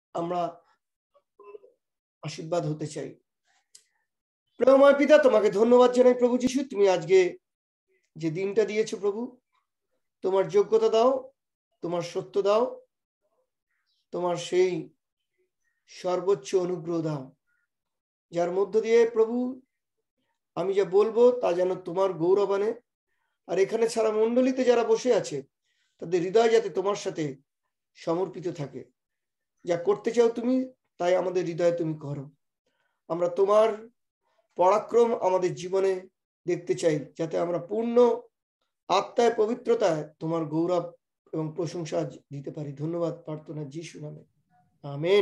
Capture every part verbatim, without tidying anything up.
আমরা আশীর্বাদ হতে চাই। প্রেমময় পিতা, তোমাকে ধন্যবাদ জানাই প্রভু যিশু, তুমি আজকে যে দিনটা দিয়েছো প্রভু, তোমার যোগ্যতা দাও, তোমার সত্য দাও, তোমার সেই সর্বোচ্চ অনুগ্রহ দাও, যার মধ্য দিয়ে প্রভু আমি যা বলবো তা যেন তোমার গৌরব আনে। আর এখানে সারা মণ্ডলীতে যারা বসে আছে তাদের হৃদয় যাতে তোমার সাথে সমর্পিত থাকে। যা করতে চাও তুমি, তাই আমাদের হৃদয়ে তুমি করো। আমরা তোমার পরাক্রম আমাদের জীবনে দেখতে চাই, যাতে আমরা পূর্ণ আত্মায় পবিত্রতায় তোমার গৌরব এবং প্রশংসা দিতে পারি। ধন্যবাদ প্রার্থনা যিশু নামে, আমেন।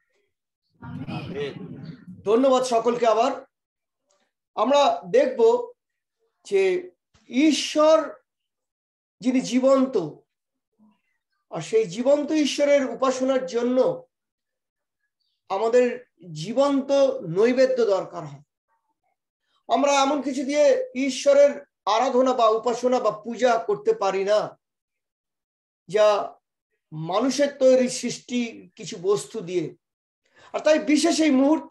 ধন্যবাদ সকলকে। আবার আমরা দেখব যে ঈশ্বর যিনি জীবন্ত, আর সেই জীবন্ত ঈশ্বরের উপাসনার জন্য আমাদের জীবন্ত নৈবেদ্য দরকার হয়। আমরা এমন কিছু দিয়ে ঈশ্বরের আরাধনা বা উপাসনা বা পূজা করতে পারি না যা মানুষের তৈরি সৃষ্টি কিছু বস্তু দিয়ে। আর তাই বিশেষ এই মুহূর্ত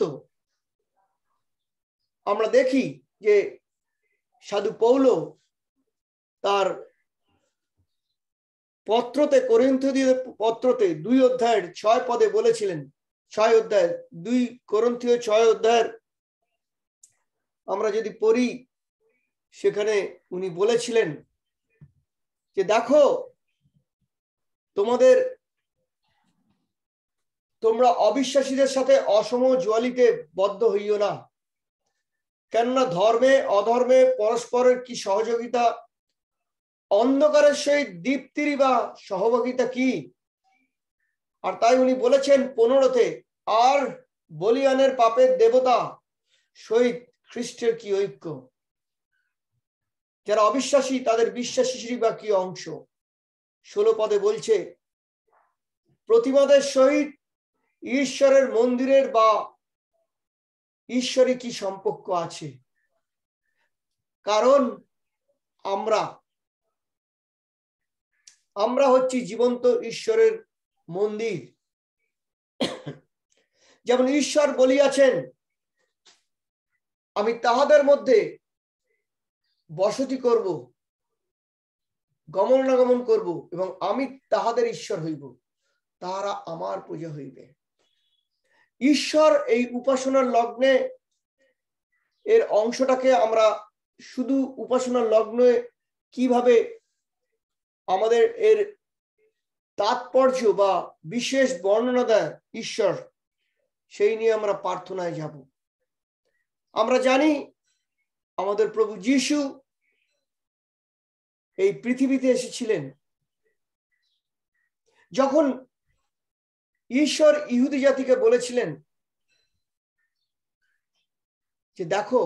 আমরা দেখি যে সাধু পৌল তার পত্রতে, করিন্থীয় পত্রতে দুই অধ্যায়ের ছয় পদে বলেছিলেন, ছয় অধ্যায় দুই করিন্থীয় ছয় অধ্যায়ের আমরা যদি পড়ি, সেখানে উনি বলেছিলেন যে দেখো, তোমাদের তোমরা অবিশ্বাসীদের সাথে অসম জুয়ালিতে বদ্ধ হইও না, কেননা ধর্মে অধর্মে পরস্পরের কি সহযোগিতা, অন্ধকারের সহিত দীপ্তির বা সহভাগিতা কি। আর তাই উনি বলেছেন পনেরোতে, আর বলিয়ানের পাপের দেবতা সহিত খ্রিস্টের কি ঐক্য। যারা অবিশ্বাসী তাদের বিশ্বাসী বা কি অংশ। ষোলো পদে বলছে, প্রতিবাদের সহিত ঈশ্বরের মন্দিরের বা ঈশ্বরে কি সম্পর্ক আছে, কারণ আমরা আমরা হচ্ছি জীবন্ত ঈশ্বরের মন্দির। যেমন ঈশ্বর বলিয়াছেন, আমি তাহাদের মধ্যে বসতি করব, গমনাগমন করব, এবং আমি তাহাদের ঈশ্বর হইব, তাহারা আমার প্রজা হইবে। ঈশ্বর এই উপাসনার লগ্নে এর অংশটাকে আমরা শুধু উপাসনার লগ্নে কিভাবে আমাদের এর তাৎপর্য বা বিশেষ বর্ণনা দেয় ঈশ্বর, সেই নিয়ে আমরা প্রার্থনায় যাব। আমরা জানি আমাদের প্রভু যিশু এই পৃথিবীতে এসেছিলেন যখন ঈশ্বর ইহুদি জাতিকে বলেছিলেন যে দেখো,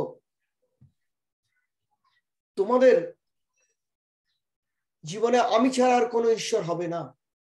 তোমাদের জীবনে আমি ছাড়া আর কোনো ঈশ্বর হবে না।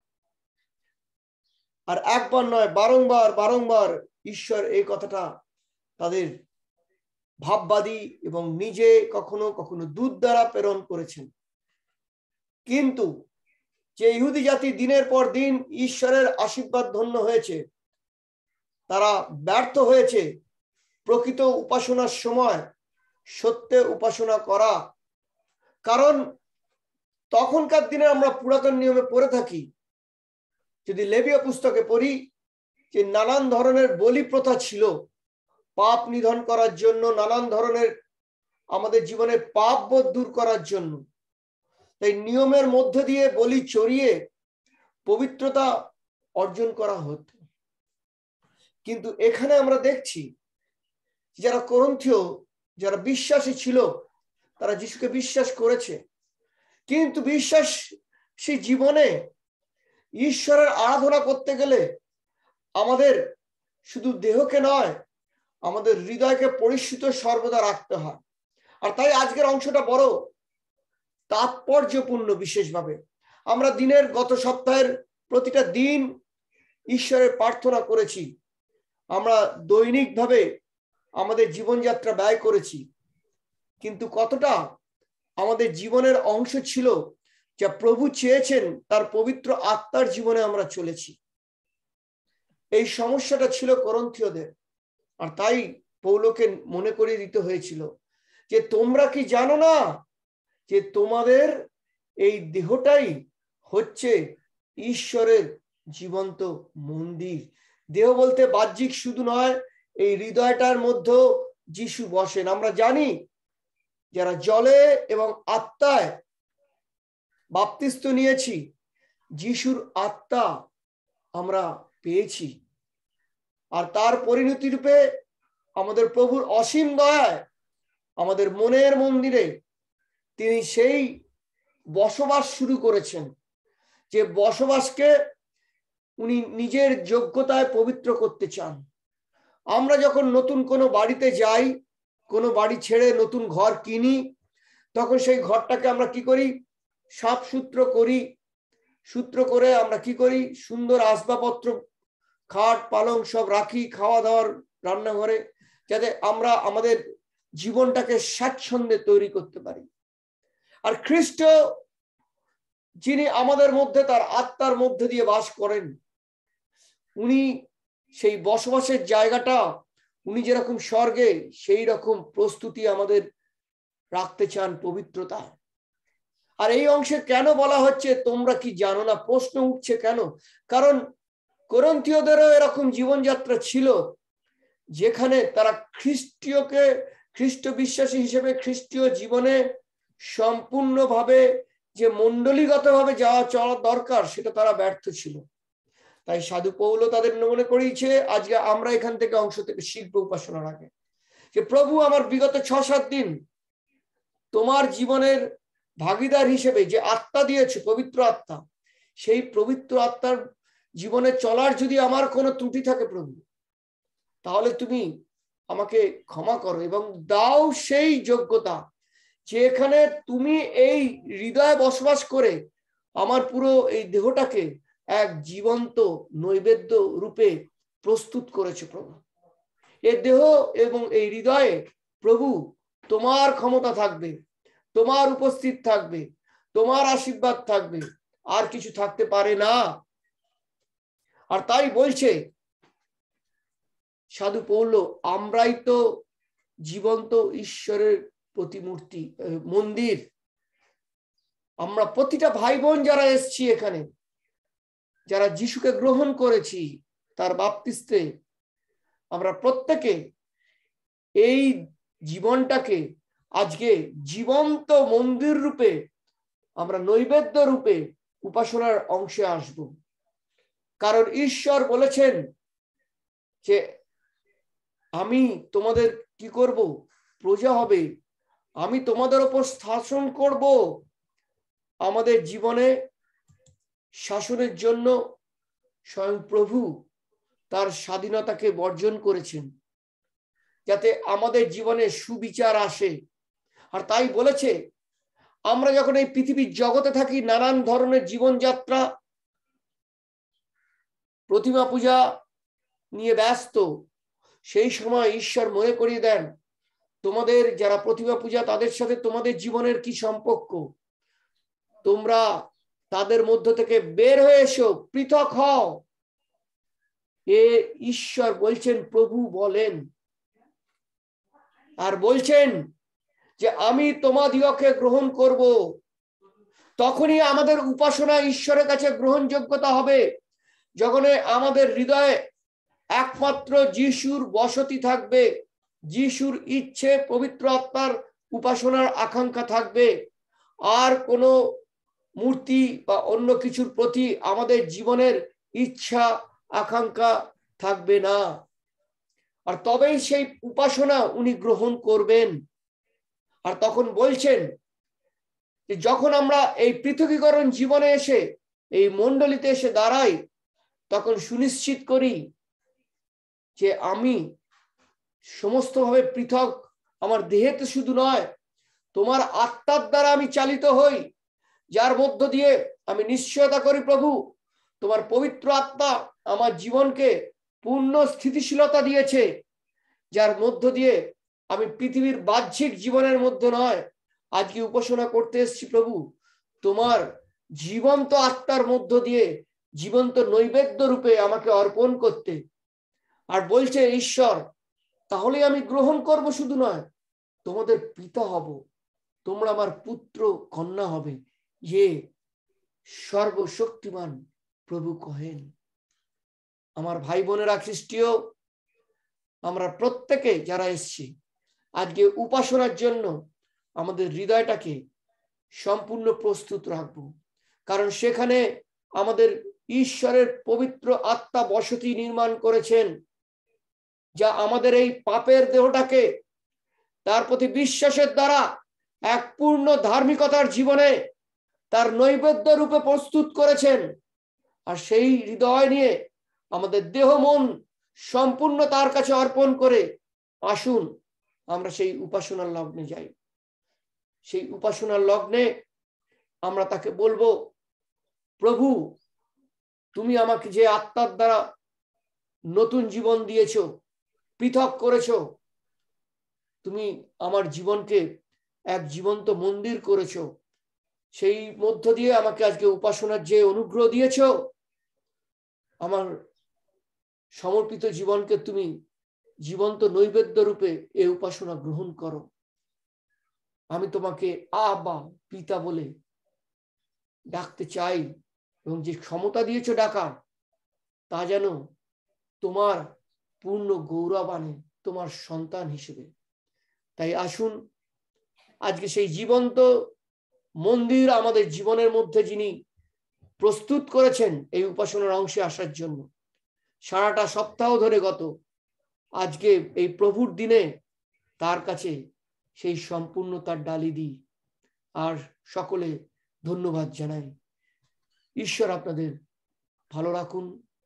আর একবার নয়, বারংবার বারংবার ঈশ্বর এই কথাটা তাদের ভাববাদী এবং নিজে কখনো কখনো দূত দ্বারা প্রেরণ করেছেন। কিন্তু যে ইহুদি জাতি দিনের পর দিন ঈশ্বরের আশীর্বাদ ধন্য হয়েছে, তারা ব্যর্থ হয়েছে প্রকৃত উপাসনার সময় সত্যে উপাসনা করা। কারণ তখনকার দিনে আমরা পুরাতন নিয়মে পড়ে থাকি, যদি লেবীয় পুস্তকে পড়ি, যে নানান ধরনের বলি প্রথা ছিল পাপ নিধন করার জন্য, নানান ধরনের আমাদের জীবনের পাপ বোধ দূর করার জন্য। তাই নিয়মের মধ্যে দিয়ে বলি চড়িয়ে পবিত্রতা অর্জন করা হতো। কিন্তু এখানে আমরা দেখছি যারা করিন্থীয়, যারা বিশ্বাসী ছিল, তারা যিশুকে বিশ্বাস করেছে, কিন্তু বিশ্বাসী জীবনে ঈশ্বরের আরাধনা করতে গেলে আমাদের শুধু দেহকে নয়, আমাদের হৃদয়কে পরিশুদ্ধ সর্বদা রাখতে হয়। আর তাই আজকের অংশটা বড় তাৎপর্যপূর্ণ। বিশেষভাবে আমরা দিনের গত সপ্তাহের প্রতিটা দিন ঈশ্বরের প্রার্থনা করেছি, আমরা দৈনিকভাবে আমাদের জীবনযাত্রা ব্যয় করেছি, কিন্তু কতটা আমাদের জীবনের অংশ ছিল যা প্রভু চেয়েছেন তার পবিত্র আত্মার জীবনে আমরা চলেছি। এই সমস্যাটা ছিল করন্থীয়দের। আর তাই পৌলকে মনে করিয়ে দিতে হয়েছিল যে তোমরা কি জানো না যে তোমাদের এই দেহটাই হচ্ছে ঈশ্বরের জীবন্ত মন্দির। দেহ বলতে বাহ্যিক শুধু নয়, এই হৃদয়টার মধ্যে যিশু বসেন। আমরা জানি যারা জলে এবং আত্মায় বাপ্তিস্ম নিয়েছি, যিশুর আত্মা আমরা পেয়েছি। আর তার পরিণতি রূপে আমাদের প্রভুর অসীম দয়ায় আমাদের মনের মন্দিরে তিনি সেই বসবাস শুরু করেছেন, যে বসবাসকে উনি নিজের যোগ্যতায় পবিত্র করতে চান। আমরা যখন নতুন কোনো বাড়িতে যাই, কোনো বাড়ি ছেড়ে নতুন ঘর কিনি, তখন সেই ঘরটাকে আমরা কি করি? সাফ সূত্র করি। সূত্র করে আমরা কি করি? সুন্দর আসবাবপত্র, খাট পালং সব রাখি, খাওয়া দাওয়ার রান্নাঘরে, যাতে আমরা আমাদের জীবনটাকে স্বাচ্ছন্দ্যে তৈরি করতে পারি। আর খ্রিস্ট যিনি আমাদের মধ্যে তার আত্মার মধ্যে দিয়ে বাস করেন, উনি সেই বসবাসের জায়গাটা উনি যেরকম স্বর্গে, সেই রকম প্রস্তুতি আমাদের রাখতে চান, পবিত্রতা। আর এই অংশে কেন বলা হচ্ছে তোমরা কি জানো না? প্রশ্ন উঠছে কেন? কারণ করন্থীয়দেরও এরকম জীবনযাত্রা ছিল, যেখানে তারা খ্রিস্টীয়কে খ্রিস্ট বিশ্বাসী হিসেবে খ্রিস্টীয় জীবনে সম্পূর্ণভাবে যে মণ্ডলীগতভাবে যাওয়া চলা দরকার, সেটা তারা ব্যর্থ ছিল। তাই সাধু পৌল তাদের মনে করিয়েছে, আজকে আমরা এখান থেকে অংশ থেকে শিখবো উপাসনার আগে, যে প্রভু আমার বিগত ছ সাত দিন তোমার জীবনের ভাগিদার হিসেবে যে আত্মা দিয়েছে, পবিত্র আত্মা, সেই পবিত্র আত্মার জীবনে চলার যদি আমার কোনো ত্রুটি থাকে প্রভু, তাহলে তুমি আমাকে ক্ষমা করো এবং দাও সেই যোগ্যতা, যে এখানে তুমি এই হৃদয়ে বসবাস করে আমার পুরো এই দেহটাকে এক জীবন্ত নৈবেদ্য রূপে প্রস্তুত করেছে প্রভু। এই দেহ এবং এই হৃদয়ে প্রভু তোমার ক্ষমতা থাকবে, তোমার উপস্থিত থাকবে, তোমার আশীর্বাদ থাকবে, আর কিছু থাকতে পারে না। আর তাই বলছে সাধু পৌল, আমরাই তো জীবন্ত ঈশ্বরের প্রতিমূর্তি, মন্দির। আমরা প্রতিটা ভাই বোন যারা এসছি এখানে, যারা যিশুকে গ্রহণ করেছি তার বাপ্তিস্মে, আমরা প্রত্যেকে এই জীবনটাকে আজকে জীবন্ত মন্দির রূপে, আমরা নৈবেদ্য রূপে উপাসনার অংশে আসব। কারণ ঈশ্বর বলেছেন যে আমি তোমাদের কি করব? প্রজা হবে, আমি তোমাদের উপর শাসন করব। আমাদের জীবনে শাসনের জন্য স্বয়ং প্রভু তার স্বাধীনতাকে বর্জন করেছেন, যাতে আমাদের জীবনে সুবিচার আসে। আর তাই বলেছে, আমরা যখন এই পৃথিবীর জগতে থাকি, নানান ধরনের জীবনযাত্রা, প্রতিমা পূজা নিয়ে ব্যস্ত, সেই সময় ঈশ্বর মনে করিয়ে দেন, তোমাদের যারা প্রতিমা পূজা, তাদের সাথে তোমাদের জীবনের কি সম্পর্ক? তোমরা তাদের মধ্য থেকে বের হয়ে এসো, পৃথক হও। এ ঈশ্বর বলছেন, প্রভু বলেন। আর বলছেন যে আমি তোমাদিগকে গ্রহণ করব। তখনই আমাদের উপাসনা ঈশ্বরের কাছে গ্রহণযোগ্যতা হবে, যখন আমাদের হৃদয়ে একমাত্র যিশুর বসতি থাকবে, যিশুর ইচ্ছে, পবিত্র আত্মার উপাসনার আকাঙ্ক্ষা থাকবে। আর কোনো মূর্তি বা অন্য কিছুর প্রতি আমাদের জীবনের ইচ্ছা আকাঙ্ক্ষা থাকবে না। আর তবেই সেই উপাসনা উনি গ্রহণ করবেন। আর তখন বলছেন যে যখন আমরা এই পৃথকীকরণ জীবনে এসে এই মণ্ডলীতে এসে দাঁড়াই, তখন সুনিশ্চিত করি যে আমি সমস্তভাবে পৃথক। আমার দেহেতে শুধু নয়, তোমার আত্মার দ্বারা আমি চালিত হই, যার মধ্য দিয়ে আমি নিশ্চয়তা করি প্রভু তোমার পবিত্র আত্মা আমার জীবনকে পূর্ণ স্থিতিশীলতা দিয়েছে, যার মধ্য দিয়ে আমি পৃথিবীর বাহ্যিক জীবনের মধ্যে নয়, আজকে উপাসনা করতে এসেছি প্রভু তোমার জীবন্ত আত্মার মধ্য দিয়ে জীবন্ত নৈবেদ্য রূপে আমাকে অর্পণ করতে। আর বলছে ঈশ্বর, তাহলে আমি গ্রহণ করব, শুধু নয়, তোমাদের পিতা হব, তোমরা আমার পুত্র কন্যা হবে, যে সর্বশক্তিমান প্রভু কহেন। আমার ভাই বোনেরা খ্রিস্টীয়, আমরা প্রত্যেকে যারা এসছি আজকে উপাসনার জন্য আমাদের হৃদয়টাকে সম্পূর্ণ প্রস্তুত রাখবো, কারণ সেখানে আমাদের ঈশ্বরের পবিত্র আত্মা বসতি নির্মাণ করেছেন, যা আমাদের এই পাপের দেহটাকে তার প্রতি বিশ্বাসের দ্বারা এক পূর্ণ ধার্মিকতার জীবনে তার নৈবেদ্য রূপে প্রস্তুত করেছেন। আর সেই হৃদয় নিয়ে আমাদের দেহ মন সম্পূর্ণ তার কাছে অর্পণ করে আসুন আমরা সেই উপাসনার লগ্নে যাই। সেই উপাসনার লগ্নে আমরা তাকে বলবো, প্রভু, তুমি আমাকে যে আত্মার দ্বারা নতুন জীবন দিয়েছো, পৃথক করেছো, তুমি আমার জীবনকে এক জীবন্ত মন্দির করেছো, সেই মধ্য দিয়ে আমাকে আজকে উপাসনার যে অনুগ্রহ দিয়েছো, আমার সমর্পিত জীবনকে তুমি জীবন্ত নৈবেদ্য রূপে এই উপাসনা গ্রহণ করো। আমি তোমাকে আবা, পিতা বলে ডাকতে চাই, এবং যে ক্ষমতা দিয়েছো ডাকার, তা যেন তোমার পূর্ণ গৌরব আনে তোমার সন্তান হিসেবে। তাই আসুন আজকে সেই জীবন্ত মন্দির আমাদের জীবনের মধ্যে যিনি প্রস্তুত করেছেন এই উপাসনার অংশে আসার জন্য, সারাটা সপ্তাহ ধরে গত আজকে এই প্রভুর দিনে তার কাছে সেই সম্পূর্ণতার ডালি দিই আর সকলে ধন্যবাদ জানাই। ঈশ্বর আপনাদের ভালো রাখুন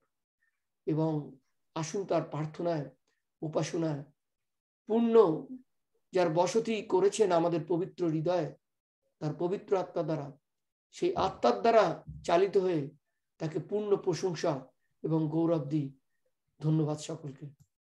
এবং আসুন তার প্রার্থনায় উপাসনায় পূর্ণ যার বসতি করেছেন আমাদের পবিত্র হৃদয়ে, তার পবিত্র আত্মা দ্বারা, সেই আত্মার দ্বারা চালিত হয়ে তাকে পূর্ণ প্রশংসা এবং গৌরব দিই। ধন্যবাদ সকলকে।